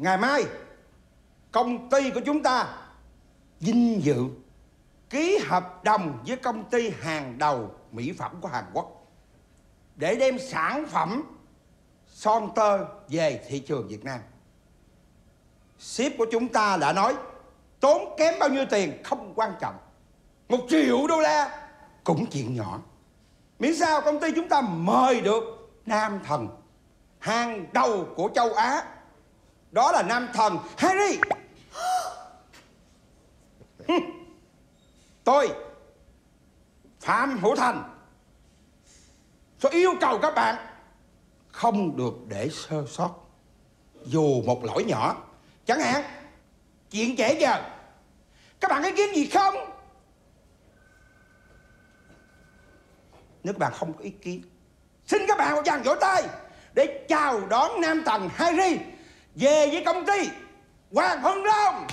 Ngày mai công ty của chúng ta vinh dự ký hợp đồng với công ty hàng đầu mỹ phẩm của Hàn Quốc để đem sản phẩm son tơ về thị trường Việt Nam. Sếp của chúng ta đã nói tốn kém bao nhiêu tiền không quan trọng, $1 triệu cũng chuyện nhỏ, miễn sao công ty chúng ta mời được nam thần hàng đầu của châu Á, đó là nam thần Harry. Tôi Phạm Hữu Thành tôi yêu cầu các bạn không được để sơ sót dù một lỗi nhỏ, chẳng hạn chuyện trễ giờ. Các bạn có ý kiến gì không? Nếu các bạn không có ý kiến, xin các bạn một tràng vỗ tay để chào đón nam thần Harry về với công ty Hoàng Hưng Long.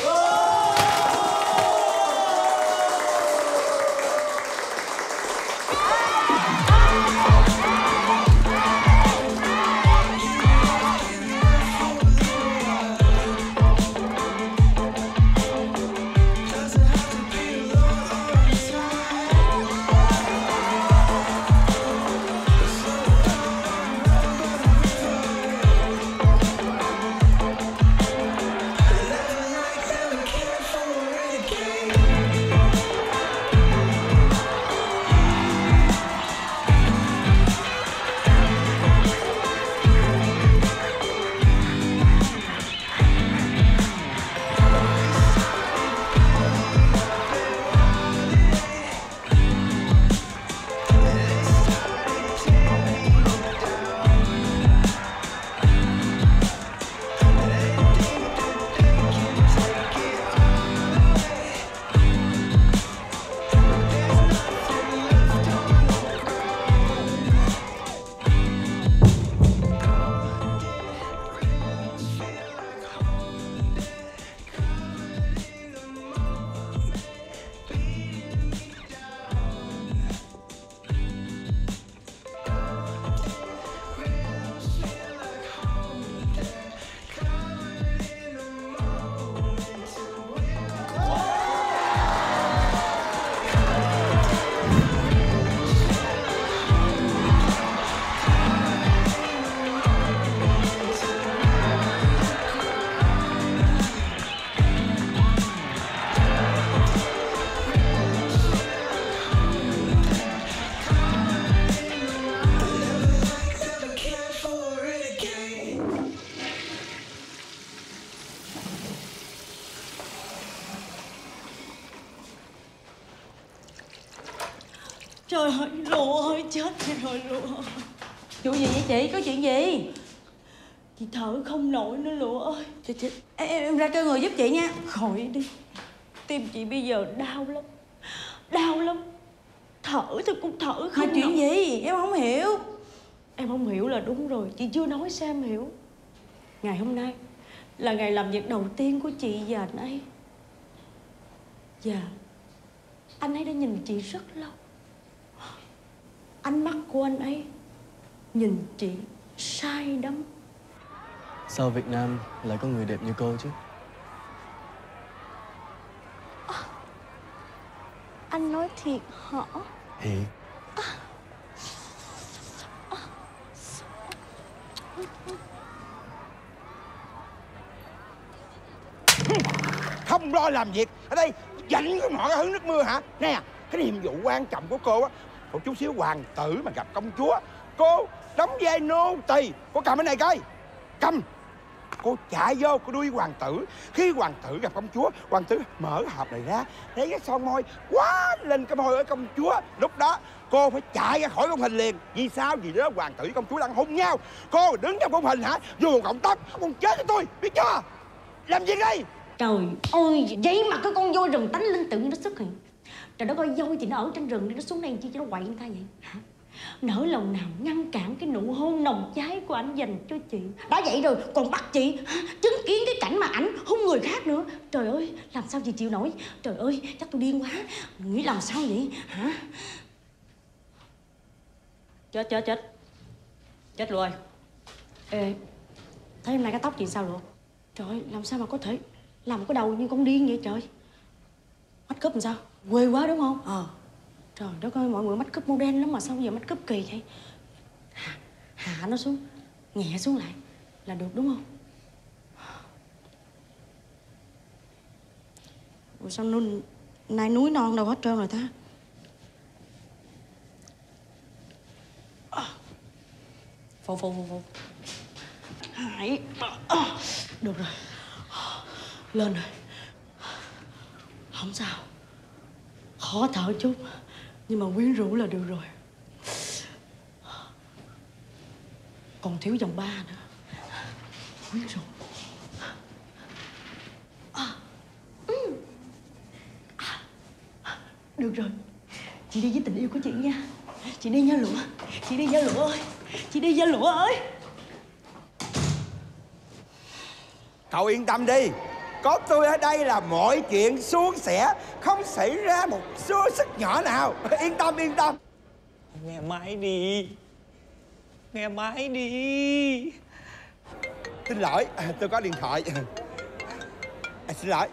Trời ơi, Lụa ơi, chết rồi Lụa. Chuyện gì vậy chị? Có chuyện gì? Chị thở không nổi nữa Lụa ơi. Chị em ra kêu người giúp chị nha. Khỏi đi. Tim chị bây giờ đau lắm. Đau lắm. Thở thì cũng thở không nổi. Chuyện gì? Em không hiểu. Em không hiểu là đúng rồi. Chị chưa nói sao em hiểu. Ngày hôm nay là ngày làm việc đầu tiên của chị và anh ấy. Và anh ấy đã nhìn chị rất lâu. Ánh mắt của anh ấy nhìn chị say đắm. Sao Việt Nam lại có người đẹp như cô chứ? Anh nói thiệt hả? Thiệt. Không lo làm việc ở đây dành con họ hứng nước mưa hả? Nè, cái nhiệm vụ quan trọng của cô á, một chút xíu hoàng tử mà gặp công chúa, cô đóng vai nô tỳ. Cô cầm cái này coi, cầm. Cô chạy vô, cô đuôi hoàng tử. Khi hoàng tử gặp công chúa, hoàng tử mở hộp này ra, lấy cái son môi quá lên cái môi ở công chúa. Lúc đó cô phải chạy ra khỏi khung hình liền. Vì sao? Vì đó hoàng tử với công chúa đang hôn nhau. Cô đứng trong khung hình hả? Vô một cộng tóc, con chết với tôi, biết chưa? Làm gì đây? Trời ơi, vậy mà cái con voi rừng tánh linh tự nó xuất hiện. Trời đất ơi, voi thì nó ở trên rừng, nó xuống đây chi cho nó quậy người ta vậy hả? Nỡ lòng nào ngăn cản cái nụ hôn nồng cháy của anh dành cho chị. Đã vậy rồi còn bắt chị chứng kiến cái cảnh mà ảnh hôn người khác nữa. Trời ơi, làm sao chị chịu nổi. Trời ơi, chắc tôi điên quá. Nghĩ làm sao vậy hả? Chết luôn ơi. Ê, thấy hôm nay cái tóc chị sao rồi? Trời, làm sao mà có thể làm cái đầu như con điên vậy trời? Make up làm sao? Quê quá đúng không? Trời đất ơi, mọi người make up modern lắm mà sao bây giờ make up kỳ vậy? Hạ nó xuống, nhẹ xuống lại là được đúng không? Ủa sao nay núi non đâu hết trơn rồi ta? Phụ. Hải. Được rồi. Lên rồi. Không sao. Khó thở chút, nhưng mà quyến rũ là được rồi. Còn thiếu vòng 3 nữa. Quyến rũ. Được rồi. Chị đi với tình yêu của chị nha. Chị đi nha Lụa. Chị đi nha Lụa ơi. Chị đi nha Lụa ơi. Cậu yên tâm đi, có tôi ở đây là mọi chuyện suôn sẻ, không xảy ra một xô xích nhỏ nào. Yên tâm. Nghe máy đi. Xin lỗi, tôi có điện thoại. Xin lỗi.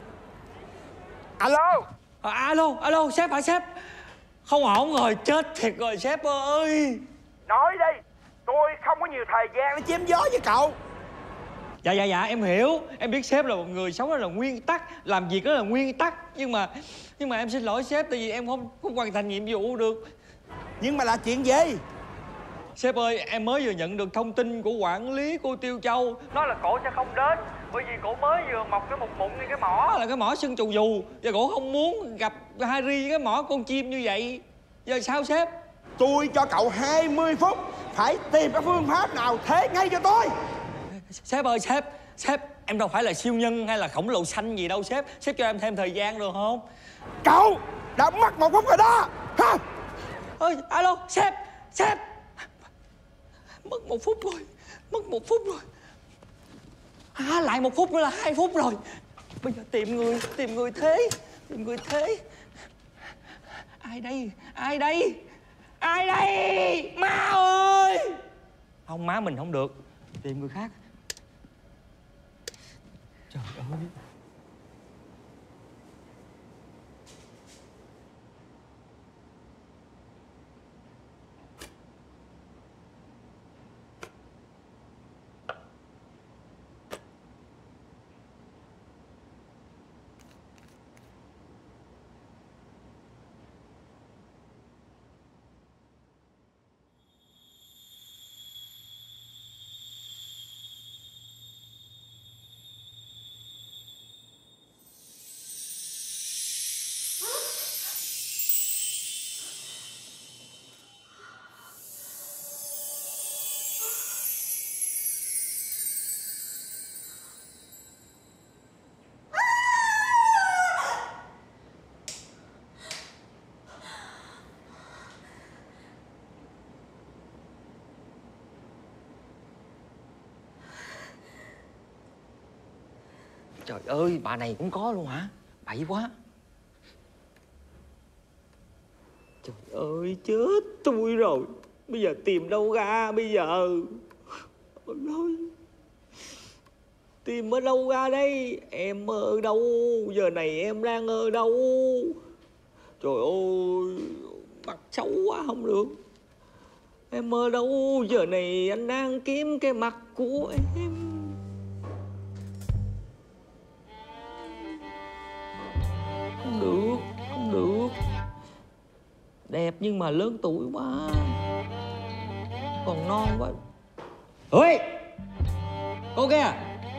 Alo. Alo, sếp hả sếp? Không ổn rồi, chết thiệt rồi sếp ơi. Nói đi, tôi không có nhiều thời gian để chém gió với cậu. Dạ, em hiểu. Em biết sếp là một người sống rất là nguyên tắc, làm việc rất là nguyên tắc. Nhưng mà em xin lỗi sếp, tại vì em không hoàn thành nhiệm vụ được. Nhưng mà là chuyện gì? Sếp ơi, em mới vừa nhận được thông tin của quản lý cô Tiêu Châu. Nói là cổ sẽ không đến, bởi vì cổ mới vừa mọc cái một mụn ngay cái mỏ. Là cái mỏ sưng trù dù. Và cổ không muốn gặp Harry với cái mỏ con chim như vậy. Giờ sao sếp? Tôi cho cậu 20 phút, phải tìm cái phương pháp nào thế ngay cho tôi. Sếp ơi, sếp, em đâu phải là siêu nhân hay là khổng lồ xanh gì đâu sếp. Sếp cho em thêm thời gian được không? Cậu đã mất 1 phút rồi đó. Ha? Ơi, alo, sếp. Mất 1 phút rồi. Lại 1 phút nữa là 2 phút rồi. Bây giờ tìm người thế. Ai đây? Má ơi! Không, má mình không được. Tìm người khác. Trời ơi. Trời ơi, bà này cũng có luôn hả? Bậy quá. Trời ơi, chết tôi rồi. Bây giờ tìm đâu ra bây giờ? Ôi ơi, tìm ở đâu ra đây? Em ở đâu? Giờ này em đang ở đâu? Trời ơi, mặt xấu quá không được. Em ở đâu? Giờ này anh đang kiếm cái mặt của em. Không được. Đẹp nhưng mà lớn tuổi quá. Còn non quá. Ôi! Cô kia!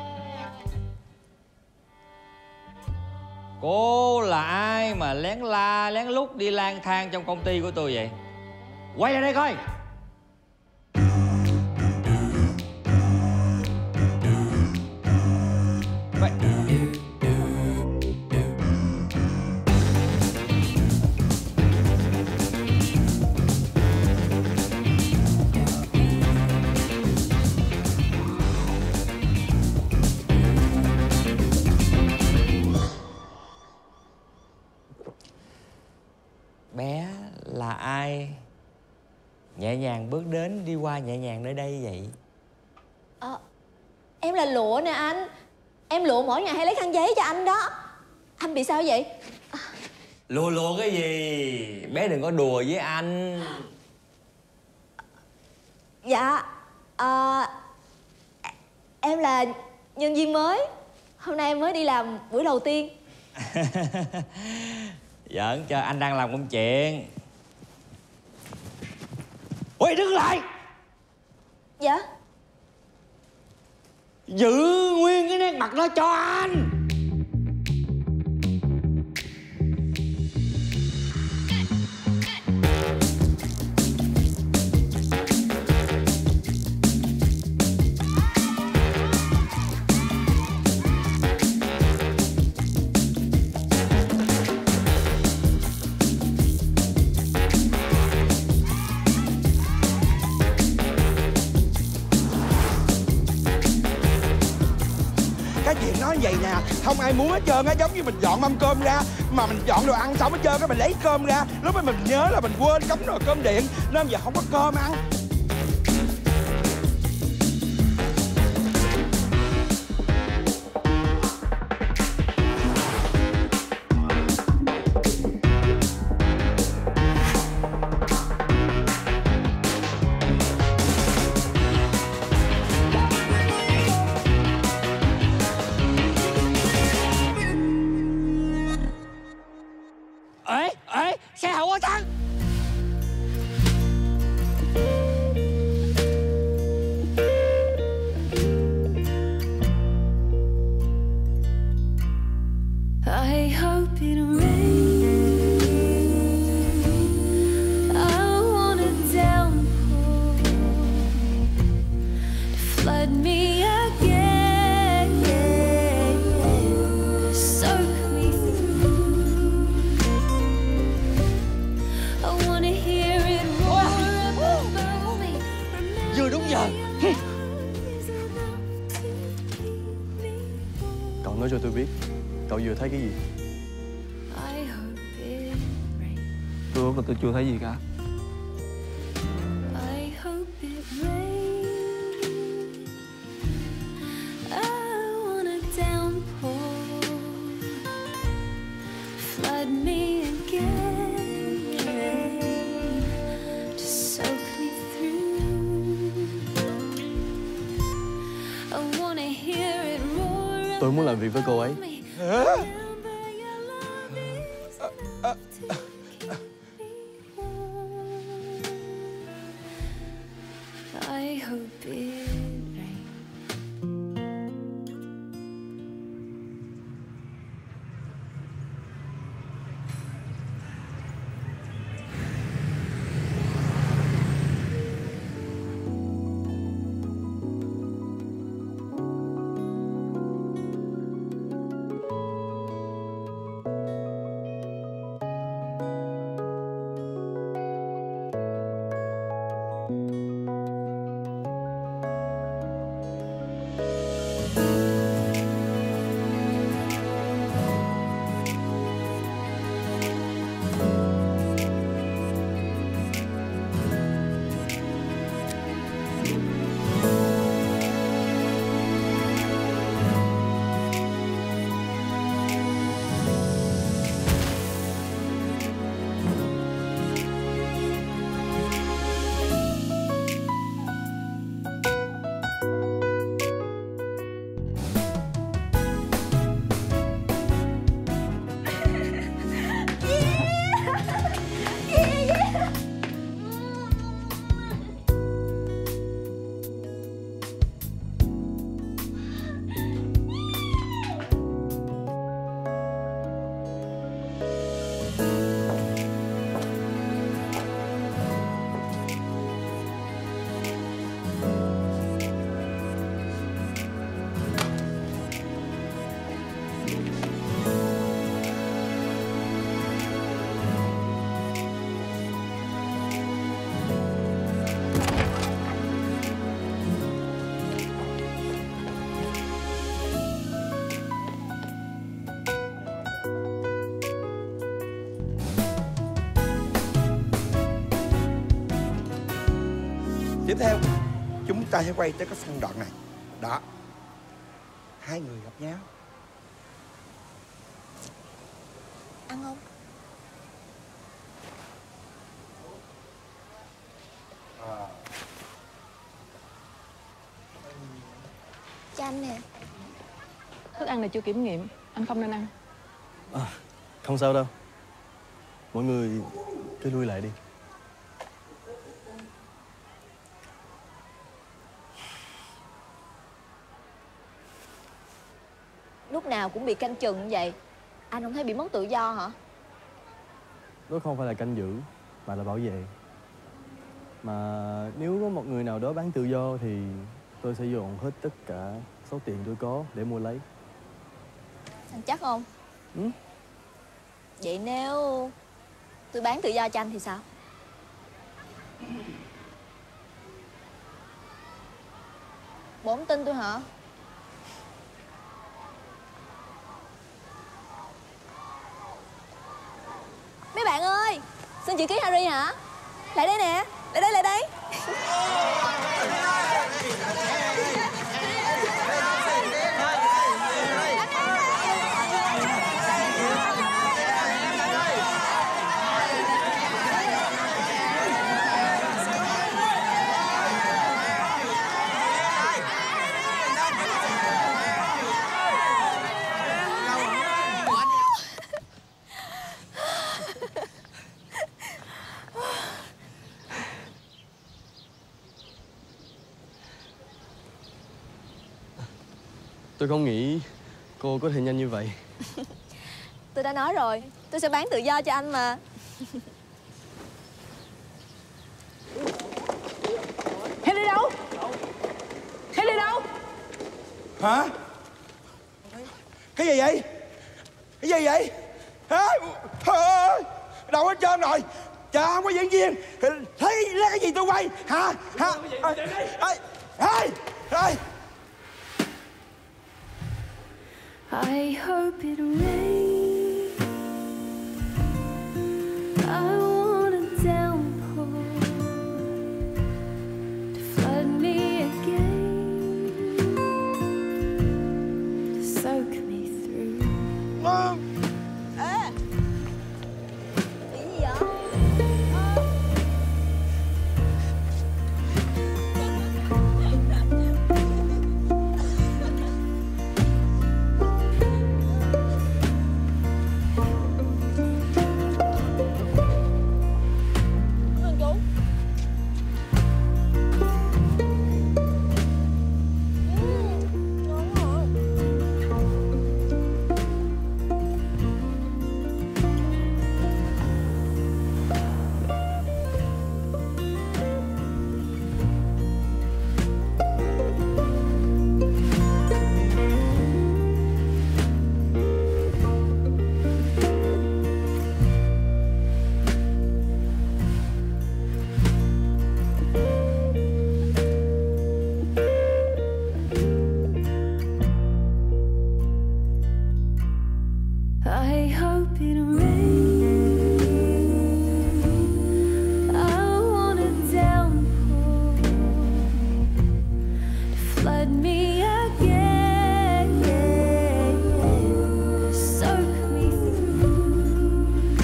Cô là ai mà lén la lén lút đi lang thang trong công ty của tôi vậy? Quay lại đây coi! Vậy. Bé là ai? Nhẹ nhàng bước đến, đi qua nhẹ nhàng nơi đây vậy? Em là Lụa nè anh. Em lụa mỗi ngày hay lấy khăn giấy cho anh đó. Anh bị sao vậy? Lùa cái gì? Bé đừng có đùa với anh. Dạ em là nhân viên mới. Hôm nay em mới đi làm buổi đầu tiên. Giỡn cho, anh đang làm công chuyện. Ôi đứng lại. Dạ. Giữ nguyên cái nét mặt đó cho anh. Cái chuyện nói vậy nè, không ai muốn hết trơn á. Giống như mình dọn mâm cơm ra, mà mình dọn đồ ăn xong hết trơn, cái mình lấy cơm ra, lúc đó mình nhớ là mình quên cắm nồi cơm điện, nên giờ không có cơm ăn. Ê, xe hậu quá thắng. I hope it rains. I want a downpour to flood me again, soak me through. I wanna hear it roar above me. Vừa đúng giờ. Cậu nói cho tôi biết, cậu vừa thấy cái gì? I hope it rains. Tôi chưa thấy gì cả. I hope it rains. I want a downpour, flood me again, to soak me through. I wanna hear it roar. Tôi muốn làm việc với cô ấy. I hope it rains. Tiếp theo, chúng ta sẽ quay tới cái phân đoạn này. Đó. hai người gặp nhau. Ăn không? Cho anh nè. Thức ăn này chưa kiểm nghiệm, anh không nên ăn. Không sao đâu. Mọi người cứ lui lại đi. Lúc nào cũng bị canh chừng như vậy. Anh không thấy bị mất tự do hả? Đó không phải là canh giữ, mà là bảo vệ. Mà nếu có một người nào đó bán tự do thì tôi sẽ dồn hết tất cả số tiền tôi có để mua lấy. Anh chắc không? Ừ? Vậy nếu tôi bán tự do cho anh thì sao? Bộ không tin tôi hả? Mấy bạn ơi, xin chữ ký Harry hả? Lại đây nè, lại đây, lại đây. Tôi không nghĩ cô có thể nhanh như vậy. Tôi đã nói rồi, tôi sẽ bán tự do cho anh mà. Henry đâu? Henry đâu? Hả? Cái gì vậy? Cái gì vậy? Hả? Đâu hết trơn rồi. Trời, không có diễn viên. Thấy lấy cái gì tôi quay? Hả? Hả? Ê! I hope it rains. I want a downpour to flood me again, to soak me through. Ê! Bị gì vậy? I hope it rains. I want a downpour to flood me again, to soak me through.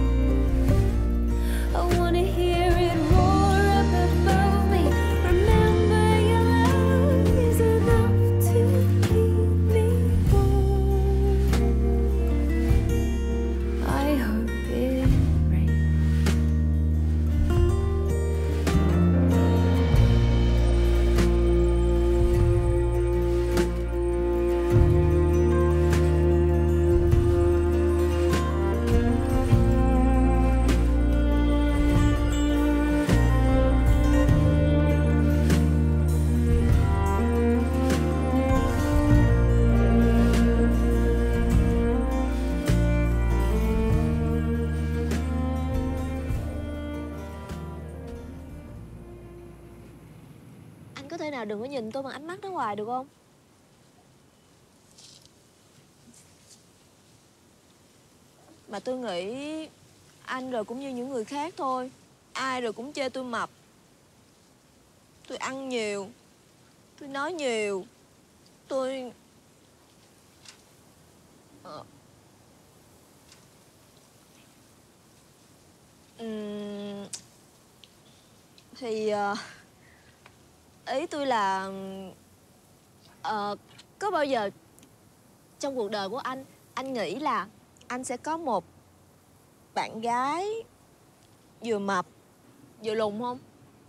I wanna hear it roar up above me. Remember your love is enough to keep me warm. I hope it rains. Anh có thể nào đừng có nhìn tôi bằng ánh mắt đó hoài được không? Mà tôi nghĩ anh rồi cũng như những người khác thôi. Ai rồi cũng chê tôi mập. Tôi ăn nhiều, tôi nói nhiều, tôi Thì ý tôi là có bao giờ trong cuộc đời của anh nghĩ là anh sẽ có một bạn gái vừa mập vừa lùn không?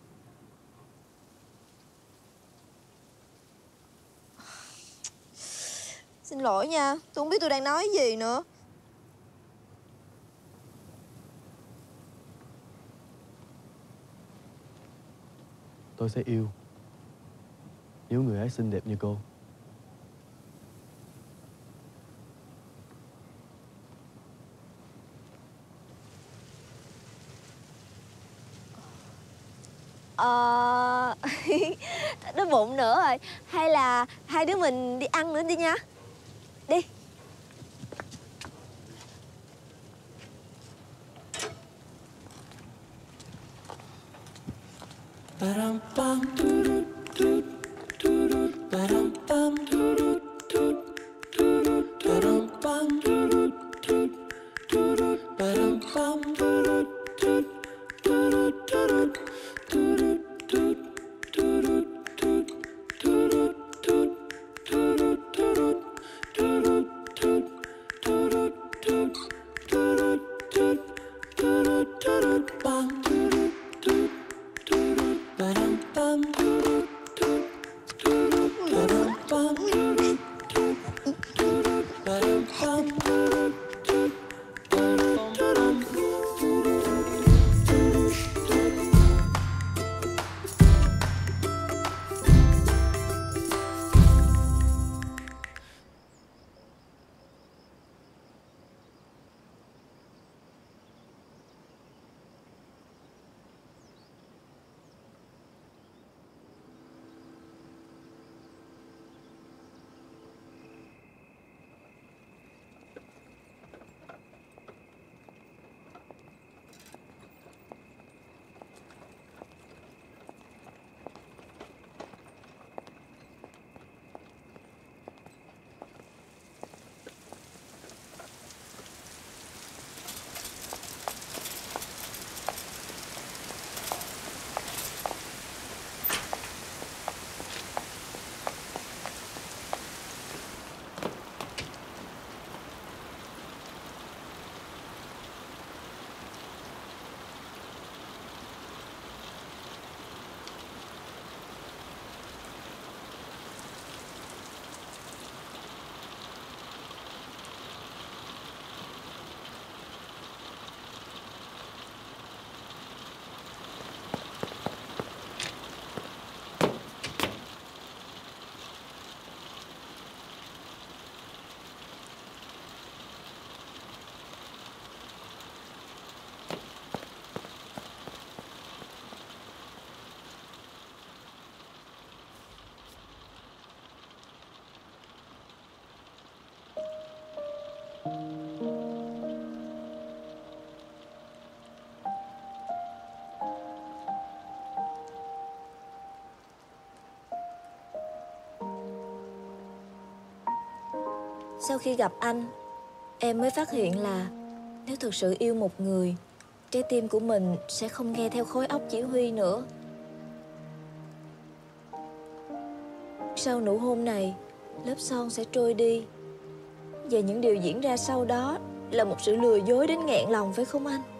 Xin lỗi nha, tôi không biết tôi đang nói gì nữa. Tôi sẽ yêu nếu người ấy xinh đẹp như cô. Đói bụng nữa rồi. Hay là hai đứa mình đi ăn nữa đi nha. Đi. Sau khi gặp anh, em mới phát hiện là nếu thực sự yêu một người, trái tim của mình sẽ không nghe theo khối óc chỉ huy nữa. Sau nụ hôn này, lớp son sẽ trôi đi. Và những điều diễn ra sau đó là một sự lừa dối đến nghẹn lòng, phải không anh?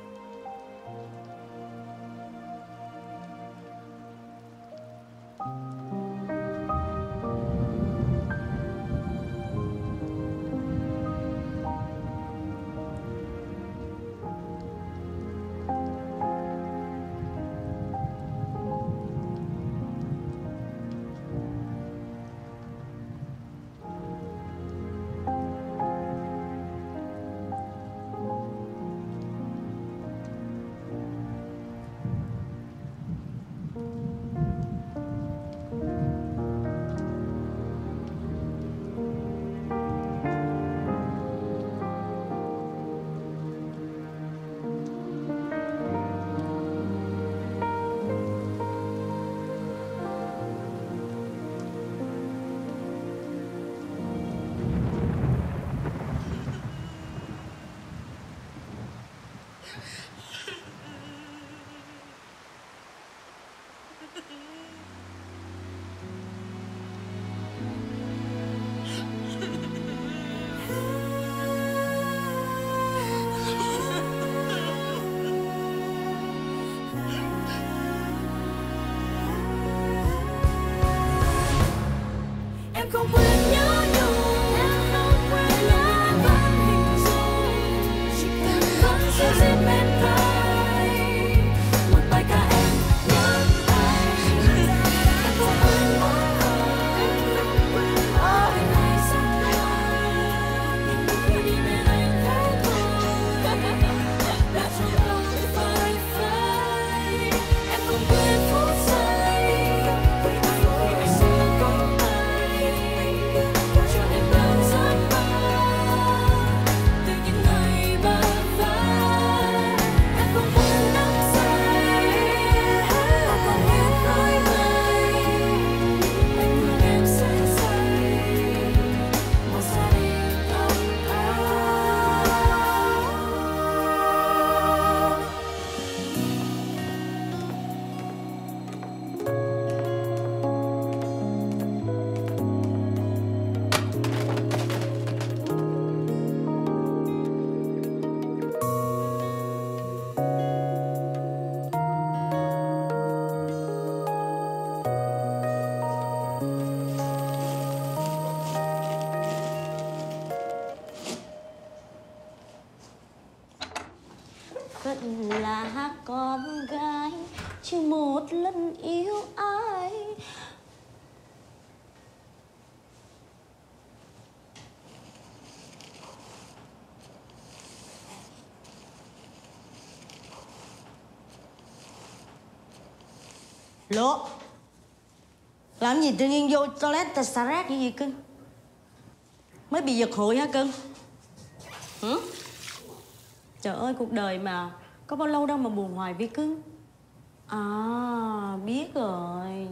Em không quên nhớ nhung, em không quên nhớ vẫn hình dung, chỉ cần vẫn giữ gìn bên tai một bài ca em nhớ anh. Em không quên mỗi ngày ngày xa lạ, nhưng khi đi bên anh thấy thôi đã trong lòng phai phai. Em không quên phút giây khi anh sẽ có cho em bao giấc mơ từ những ngày bơ vơ. Em không quên nắng say, và không biết nói mây. Anh luôn em say say một gia đình ấm áp. Vẫn là con gái chưa một lần yêu ai. Lúa, làm gì tự nhiên vô toilet ta xả rác như vậy cưng? Mới bị giật hụi hả cưng? Hử? Trời ơi, cuộc đời mà có bao lâu đâu mà buồn hoài với cưng. À, biết rồi.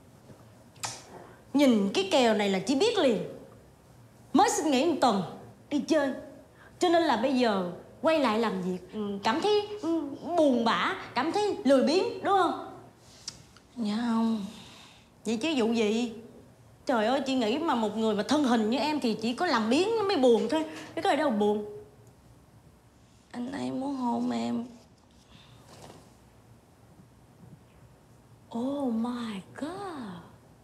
Nhìn cái kèo này là chỉ biết liền. Mới xin nghỉ một tuần đi chơi, cho nên là bây giờ quay lại làm việc cảm thấy buồn bã, cảm thấy lười biếng, đúng không? Dạ không. Vậy chứ vụ gì? Trời ơi, chị nghĩ mà một người mà thân hình như em thì chỉ có làm biếng nó mới buồn thôi. Cái gì đâu mà buồn. Anh ấy muốn hôn em. Oh my god.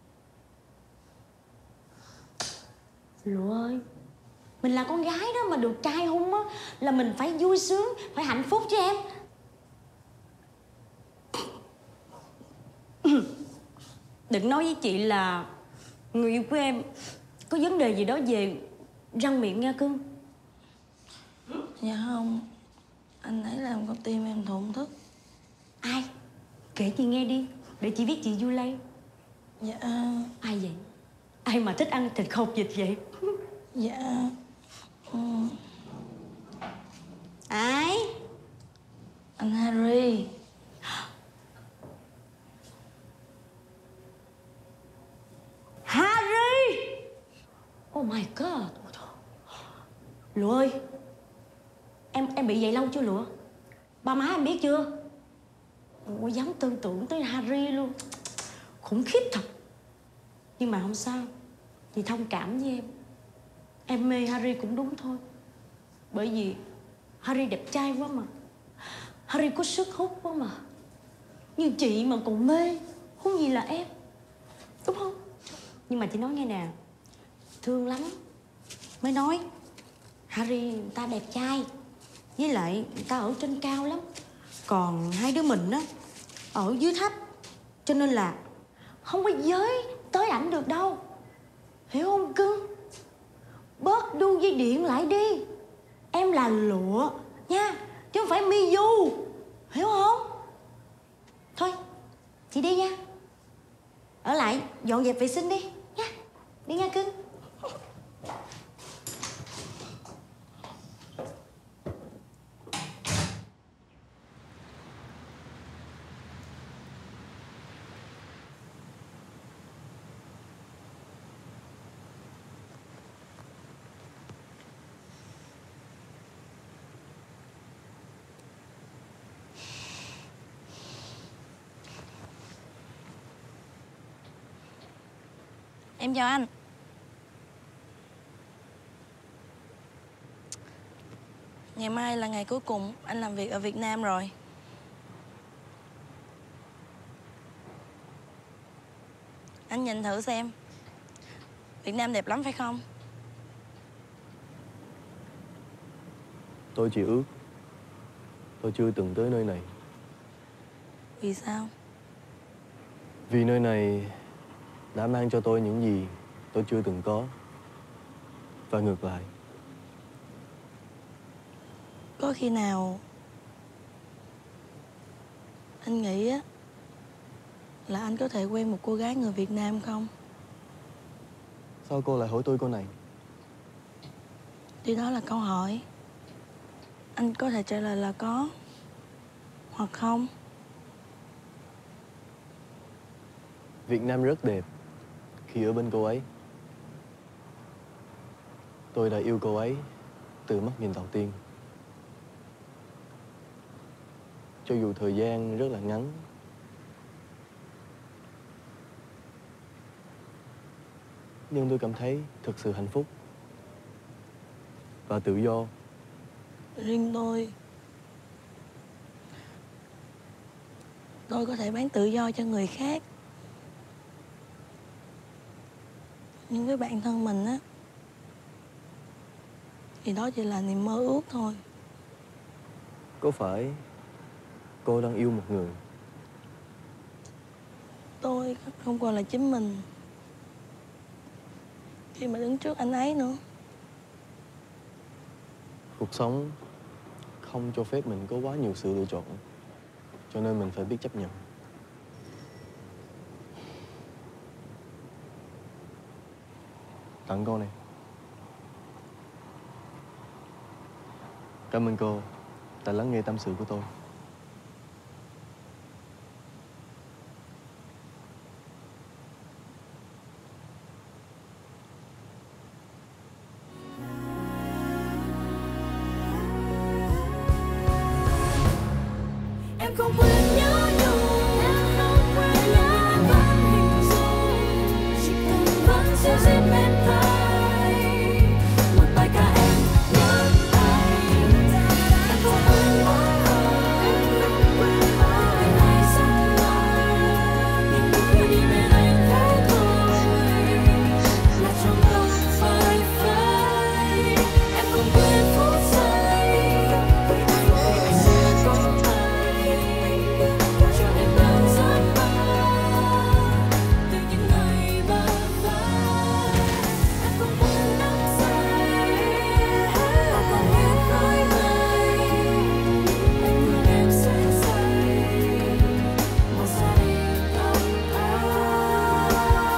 Lụa ơi, mình là con gái đó mà được trai hôn á là mình phải vui sướng, phải hạnh phúc chứ em. Đừng nói với chị là người yêu của em có vấn đề gì đó về răng miệng nha cưng. Dạ không. Anh ấy làm con tim em thổn thức. Ai? Kể chị nghe đi, để chị biết chị vui lây. Dạ. Ai vậy? Ai mà thích ăn thịt khâu vịt vậy? Dạ. Ai? Anh Harry. Harry! Oh my god. Lụa ơi, em bị vậy lâu chưa Lụa? Ba má em biết chưa? Ôi, dám tư tưởng tới Harry luôn. Khủng khiếp thật. Nhưng mà không sao, chị thông cảm với em. Em mê Harry cũng đúng thôi. Bởi vì Harry đẹp trai quá mà. Harry có sức hút quá mà. Nhưng chị mà còn mê, huống gì là em, đúng không? Nhưng mà chị nói nghe nè, thương lắm mới nói Harry người ta đẹp trai, với lại người ta ở trên cao lắm, còn hai đứa mình á ở dưới thấp, cho nên là không có giới tới ảnh được đâu, hiểu không cưng? Bớt đu dây điện lại đi. Em là Lụa nha, chứ không phải Miu, hiểu không? Thôi chị đi nha, ở lại dọn dẹp vệ sinh đi nha. Đi nha cưng. Em chào anh. Ngày mai là ngày cuối cùng anh làm việc ở Việt Nam rồi. Anh nhìn thử xem, Việt Nam đẹp lắm phải không? Tôi chỉ ước tôi chưa từng tới nơi này. Vì sao? Vì nơi này đã mang cho tôi những gì tôi chưa từng có. Và ngược lại. Có khi nào anh nghĩ á là anh có thể quen một cô gái người Việt Nam không? Sao cô lại hỏi tôi câu này? Thì đó là câu hỏi. Anh có thể trả lời là có hoặc không. Việt Nam rất đẹp khi ở bên cô ấy. Tôi đã yêu cô ấy từ mắt nhìn đầu tiên. Cho dù thời gian rất là ngắn. Nhưng tôi cảm thấy thực sự hạnh phúc và tự do. Riêng tôi có thể bán tự do cho người khác. Nhưng với bạn thân mình á thì đó chỉ là niềm mơ ước thôi. Có phải cô đang yêu một người? Tôi không còn là chính mình khi mà đứng trước anh ấy nữa. Cuộc sống không cho phép mình có quá nhiều sự lựa chọn. Cho nên mình phải biết chấp nhận. Tặng cô này. Cảm ơn cô đã lắng nghe tâm sự của tôi. Em không quên nhớ nhung, em không quên nhớ vẫn hình dung, chỉ cần vẫn giữ gìn bên tai một bài ca em nhớ anh. Em không quên mỗi ngày ngày sống mãi, nhưng khi đi bên anh thế thôi là trong lòng phai phai. Em không quên phút giây sẽ có cho em đang rất mơ từ những ngày bơ vơ. Em không quên nắng say, em không quên khói mây, anh luôn em say say một gia đình ấm áp.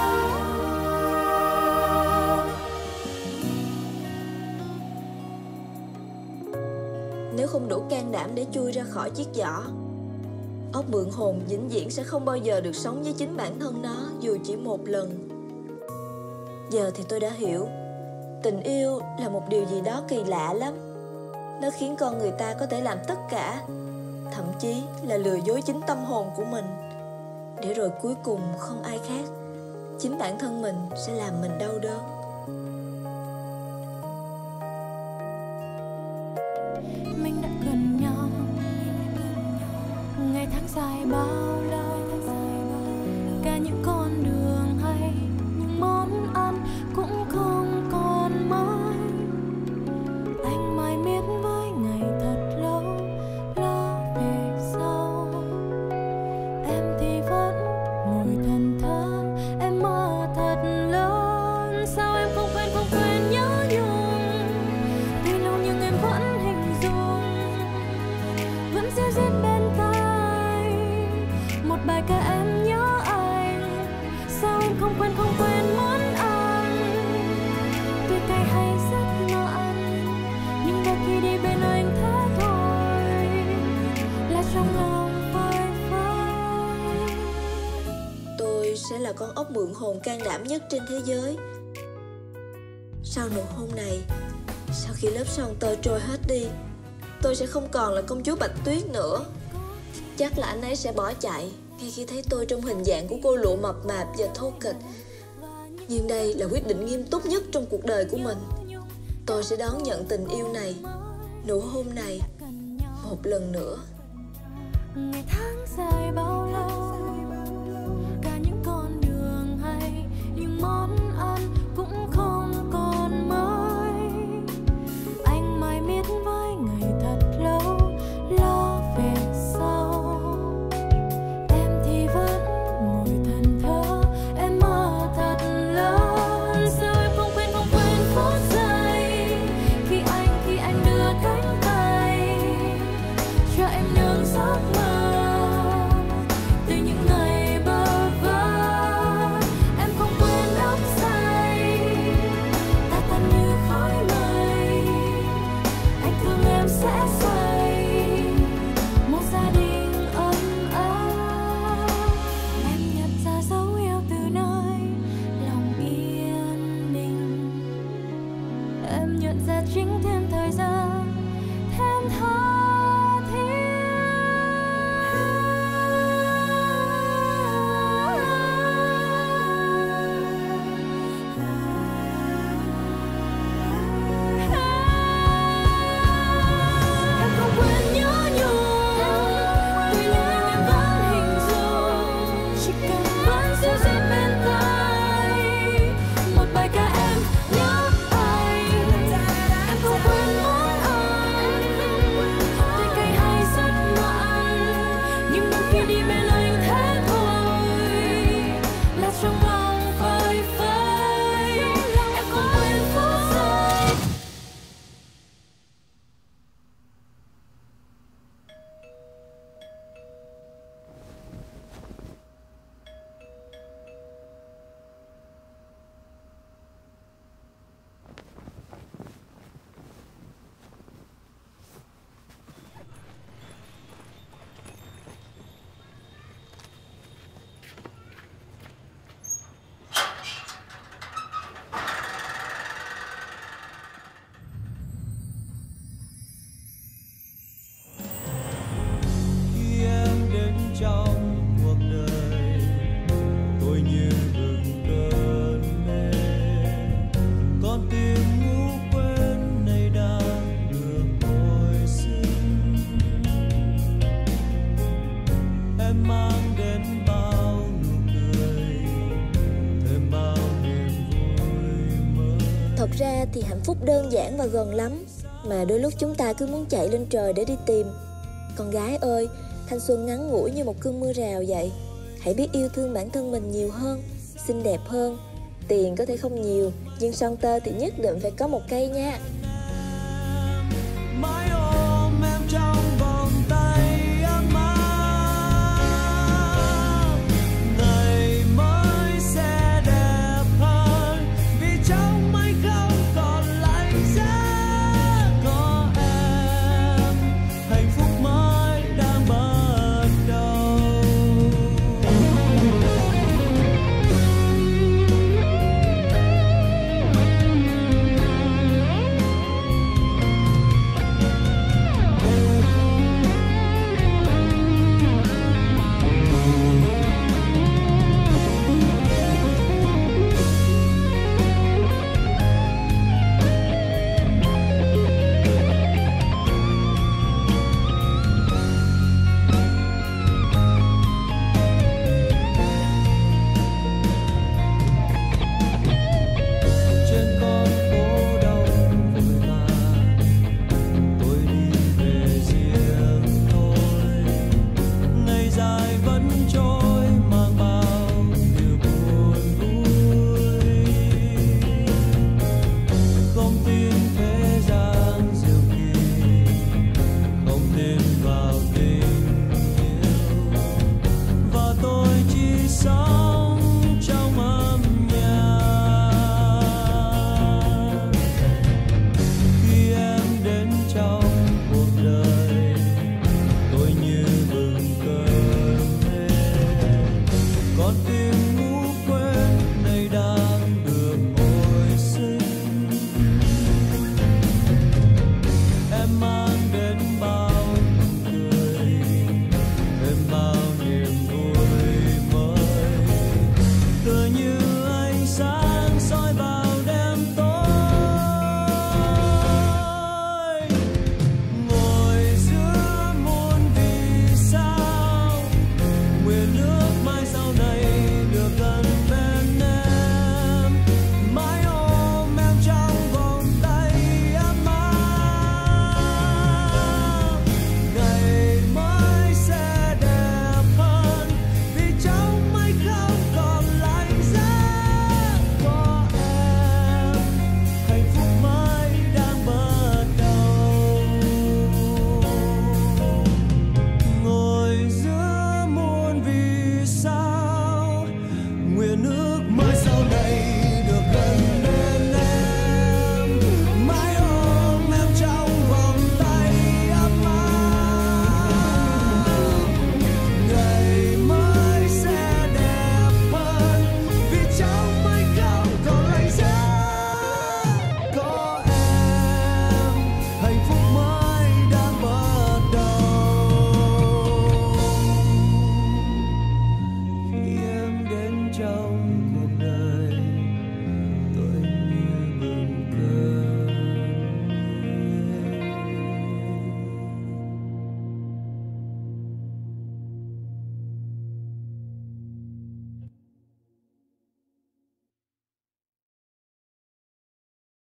Nếu không đủ can đảm để chui ra khỏi chiếc giỏ, ốc mượn hồn vĩnh viễn sẽ không bao giờ được sống với chính bản thân nó dù chỉ một lần. Giờ thì tôi đã hiểu, tình yêu là một điều gì đó kỳ lạ lắm. Nó khiến con người ta có thể làm tất cả, thậm chí là lừa dối chính tâm hồn của mình, để rồi cuối cùng không ai khác, chính bản thân mình sẽ làm mình đau đớn. Mình đã gần nhau ngày tháng dài bao lâu, cả những con đường hay những món ăn cũng không còn mãi. Anh mãi miết với ngày thật lâu, lo về sau. Em thì vẫn ngồi thần thơ, em mơ thật lớn. Sao em không quên nhớ nhung, tuy lâu nhưng em vẫn hình dung, vẫn giữ gìn bên tai một bài ca em nhớ anh. Sao em không quên món ăn, tuy cay hay rất ngon, nhưng đôi khi đi bên anh thế thôi là trong lòng phai phai. Tôi sẽ là con ốc mượn hồn can đảm nhất trên thế giới. Sau nụ hôn này, sau khi lớp son tơ trôi hết đi, tôi sẽ không còn là công chúa Bạch Tuyết nữa. Chắc là anh ấy sẽ bỏ chạy ngay khi thấy tôi trong hình dạng của cô lụa mập mạp và thô kệch. Nhưng đây là quyết định nghiêm túc nhất trong cuộc đời của mình. Tôi sẽ đón nhận tình yêu này, nụ hôn này một lần nữa. Ngày tháng dài bao lâu, cả những con đường hay những món ăn cũng không còn mới. Anh mãi miết với ngày thật lâu, lo về sau. Em thì vẫn ngồi thẫn thờ, em mơ thật lớn. Sao em không quên phút giây khi anh đưa cánh tay cho em nương giấc mơ từ những ngày bơ vơ. Em không quên đắm say ta tan như khói mây. Anh thương em sẽ xoay một gia đình ấm áp. Em nhận ra dấu yêu từ nơi lòng yên bình. Em nhận ra chính thêm thời gian, thêm tha Thật ra thì hạnh phúc đơn giản và gần lắm, mà đôi lúc chúng ta cứ muốn chạy lên trời để đi tìm. Con gái ơi, thanh xuân ngắn ngủi như một cơn mưa rào vậy. Hãy biết yêu thương bản thân mình nhiều hơn, xinh đẹp hơn. Tiền có thể không nhiều, nhưng son tơ thì nhất định phải có một cây nha. mãi ôm em trong vòng tay ấm áp. Ngày mới sẽ đẹp hơn vì trong anh không còn lạnh giá. Có em, hạnh phúc mới đang bắt đầu. Trên con phố đông vội vã, tôi đi về riêng tôi. Ngày dài vẫn trôi mang bao điều buồn vui. Không tin thế gian diệu kỳ, không tin vào tình yêu, và tôi chỉ sống trong âm nhạc. Khi em đến trong cuộc đời, tôi như bừng cơn mê. Con tim